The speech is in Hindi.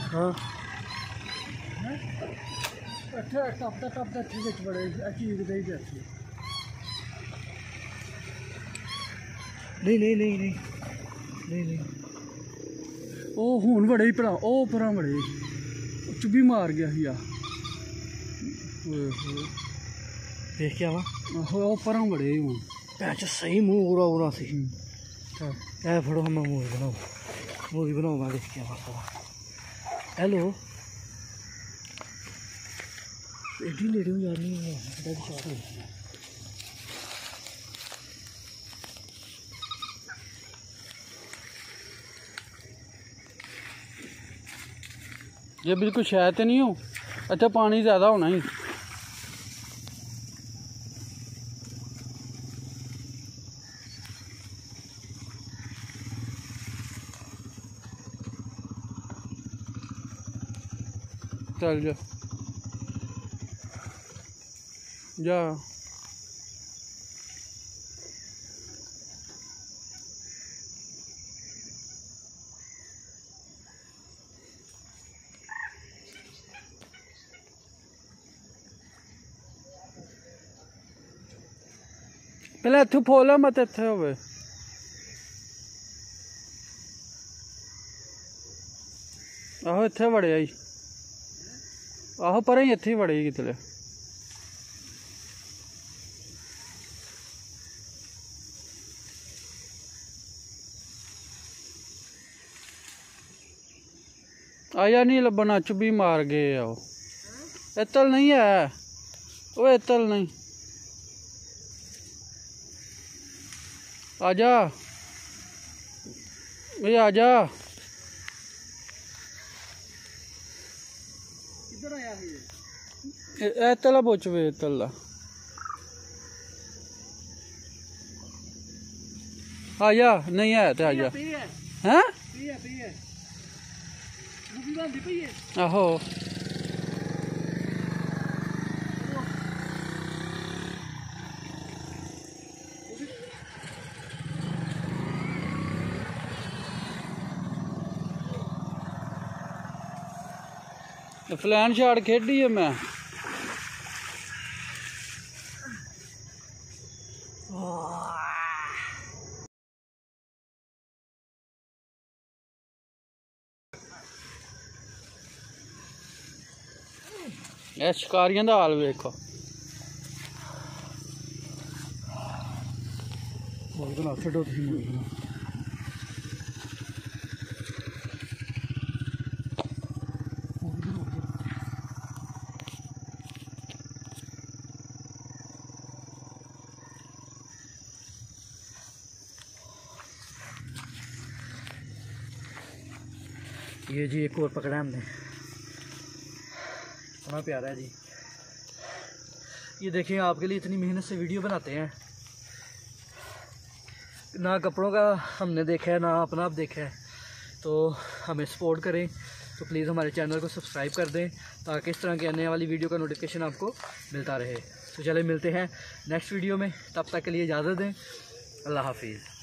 हाँ टपदा ठीक बड़े चीज दे जाती नहीं ओ हुन बड़े ही भरा ओ परा बड़े चुब्बी मार गया ही देख क्या वा ओ परा बड़े हूँ पैच सही मुँह उरा सी ऐ फड़ो हम मूवी बनाओ मैं देख क्या वा हेलो एडी लेडी हूँ यार नहीं ये बिल्कुल शायद तो नहीं हो अच्छा पानी ज़्यादा होना ही चल जा पहले इत्थों फोला मत इत्थे होवे आहो इत्थे बड़े आई आहो पर ही इत्थे बड़े कितने आया नहीं लब्बना चुब्बी मार गए आओ इतल नहीं है वो इतल नहीं आजा भाई आजा इधर आया है इतला बोचवे इतला आजा नहीं आया तो आजा हैं आहो फ्लैन शॉट खेडी है मैं शिकारियों का हाल वेखो छो ये जी एक और पकड़ा हमने इतना प्यारा है जी। ये देखिए आपके लिए इतनी मेहनत से वीडियो बनाते हैं ना कपड़ों का हमने देखा है ना अपना आप देखा है तो हमें सपोर्ट करें तो प्लीज़ हमारे चैनल को सब्सक्राइब कर दें ताकि इस तरह की आने वाली वीडियो का नोटिफिकेशन आपको मिलता रहे। तो चले मिलते हैं नेक्स्ट वीडियो में तब तक के लिए इजाज़त दें। अल्लाह हाफिज़।